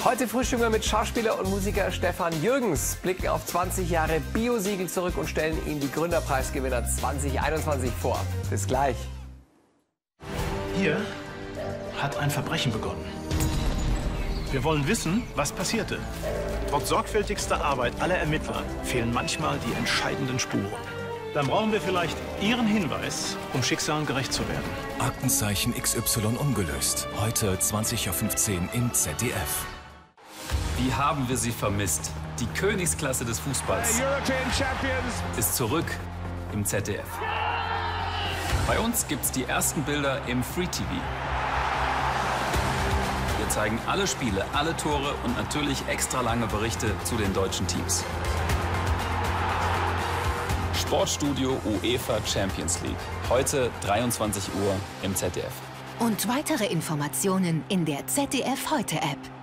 Heute frühstücken wir mit Schauspieler und Musiker Stefan Jürgens, blicken auf 20 Jahre Bio-Siegel zurück und stellen Ihnen die Gründerpreisgewinner 2021 vor. Bis gleich. Hier hat ein Verbrechen begonnen. Wir wollen wissen, was passierte. Trotz sorgfältigster Arbeit aller Ermittler fehlen manchmal die entscheidenden Spuren. Dann brauchen wir vielleicht Ihren Hinweis, um Schicksalen gerecht zu werden. Aktenzeichen XY ungelöst. Heute 20:15 Uhr im ZDF. Wie haben wir sie vermisst? Die Königsklasse des Fußballs ist zurück im ZDF. Bei uns gibt's die ersten Bilder im Free TV. Wir zeigen alle Spiele, alle Tore und natürlich extra lange Berichte zu den deutschen Teams. Sportstudio UEFA Champions League. Heute 23 Uhr im ZDF. Und weitere Informationen in der ZDF Heute App.